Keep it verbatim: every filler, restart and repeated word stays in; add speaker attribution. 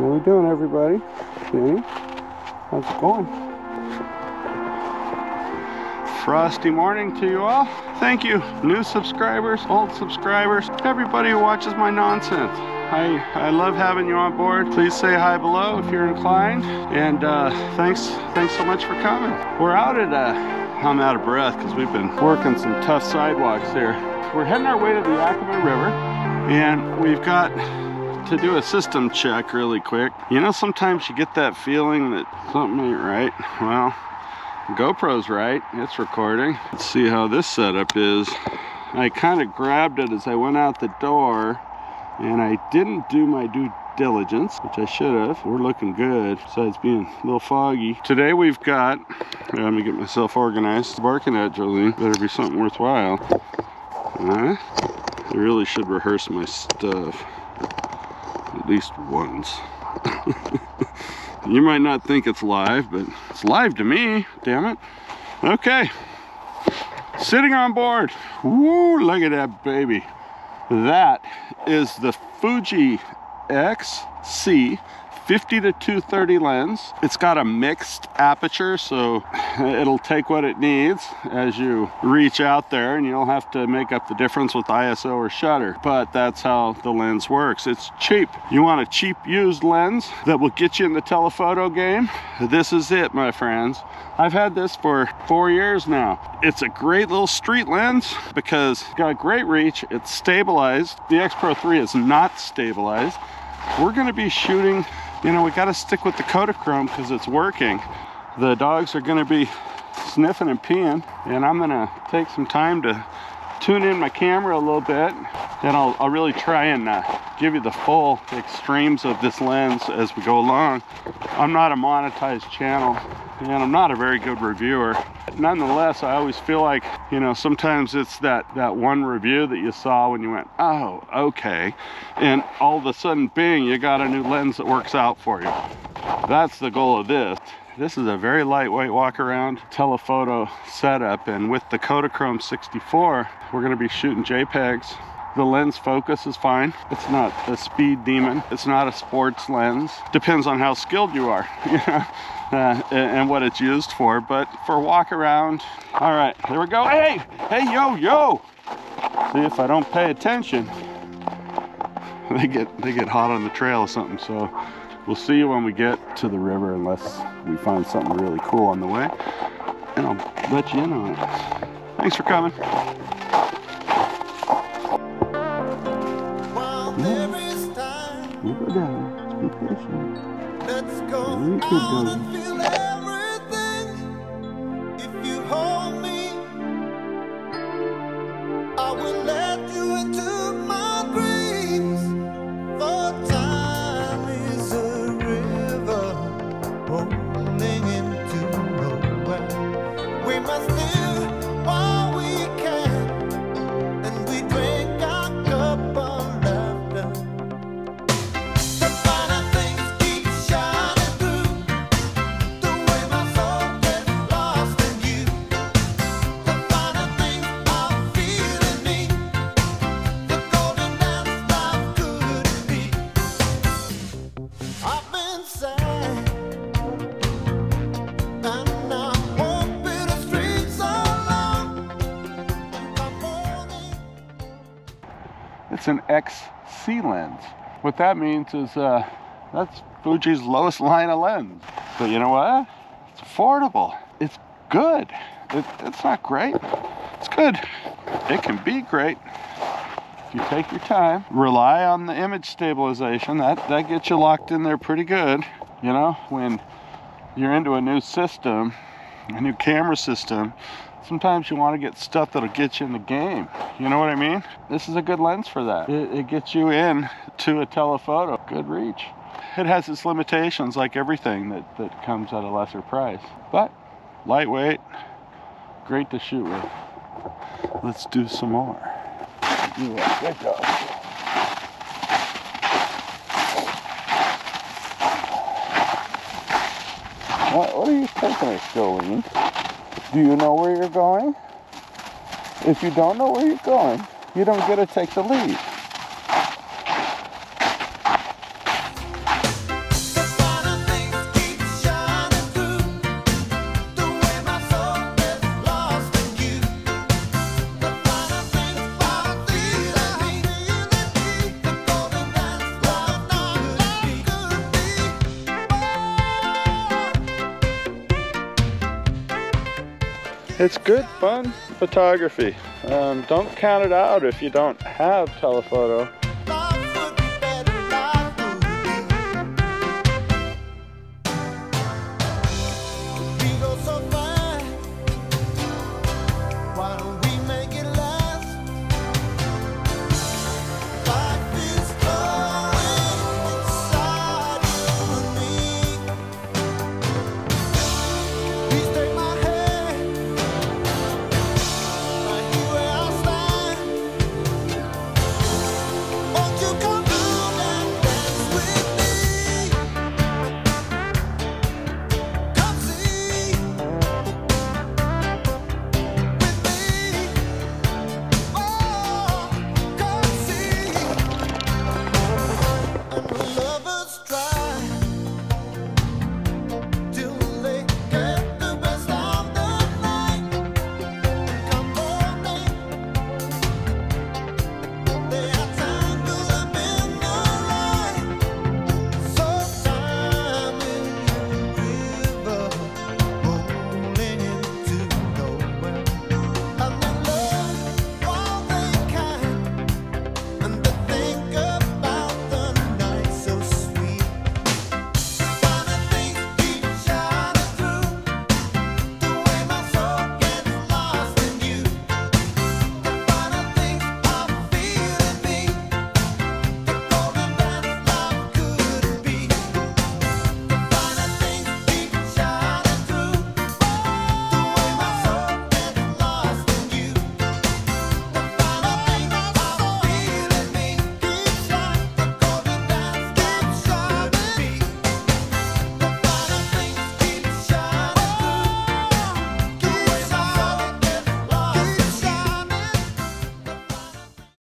Speaker 1: How we doing, everybody? Danny, how's it going? Frosty morning to you all. Thank you, new subscribers, old subscribers, everybody who watches my nonsense. I, I love having you on board. Please say hi below if you're inclined. And uh, thanks thanks so much for coming. We're out at, uh, I'm out of breath because we've been working some tough sidewalks here. We're heading our way to the Yakima River, and we've got to do a system check really quick. You know, sometimes you get that feeling that something ain't right. Well, GoPro's right, it's recording. Let's see how this setup is. I kind of grabbed it as I went out the door, and I didn't do my due diligence, which I should have. We're looking good, besides being a little foggy. Today we've got, let me get myself organized. Barking at Jolene, better be something worthwhile. Uh, I really should rehearse my stuff at least once. You might not think it's live, but it's live to me, damn it. Okay, sitting on board. Woo, look at that baby. That is the Fuji X C fifty to two thirty lens. It's got a mixed aperture, so it'll take what it needs as you reach out there, and you'll have to make up the difference with I S O or shutter. But that's how the lens works. It's cheap. You want a cheap used lens that will get you in the telephoto game? This is it, my friends. I've had this for four years now. It's a great little street lens because it's got great reach. It's stabilized. The X Pro three is not stabilized. We're going to be shooting, you know, we got to stick with the Kodachrome because it's working. The dogs are going to be sniffing and peeing, and I'm going to take some time to tune in my camera a little bit, and I'll, I'll really try and uh, give you the full extremes of this lens as we go along. I'm not a monetized channel, and I'm not a very good reviewer. Nonetheless, I always feel like, you know, sometimes it's that, that one review that you saw when you went, oh, okay. And all of a sudden, bing, you got a new lens that works out for you. That's the goal of this. This is a very lightweight walk-around telephoto setup, and with the Kodachrome sixty-four, we're going to be shooting JPEGs. The lens focus is fine. It's not a speed demon. It's not a sports lens. Depends on how skilled you are, you know, uh, and what it's used for. But for walk around, all right, there we go. Hey, hey, yo, yo. See, if I don't pay attention, they get they get hot on the trail or something. So we'll see you when we get to the river, unless we find something really cool on the way, and I'll let you in on it. Thanks for coming. You go down, be patient. Let's go out and feel everything. If you hold me, I will let you into my dreams. For time is a river rolling into nowhere. We must live while we can, and we drink our cup of laughter. It's an X C lens. What that means is uh, that's Fuji's lowest line of lens. But you know what? It's affordable. It's good. It, it's not great. It's good. It can be great if you take your time. Rely on the image stabilization. That, that gets you locked in there pretty good. You know, when you're into a new system, a new camera system, sometimes you want to get stuff that'll get you in the game. You know what I mean? This is a good lens for that. It, it gets you in to a telephoto. Good reach. It has its limitations, like everything that, that comes at a lesser price. But lightweight, great to shoot with. Let's do some more. Yeah, good job. What, what are you taking us, Jolene? Do you know where you're going? If you don't know where you're going, you don't get to take the lead. it's good, fun photography. Um, don't count it out if you don't have telephoto.